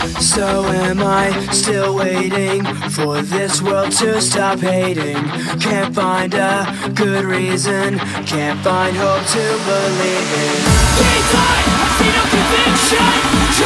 So am I still waiting for this world to stop hating? Can't find a good reason, can't find hope to believe in. Can't die, I see no conviction.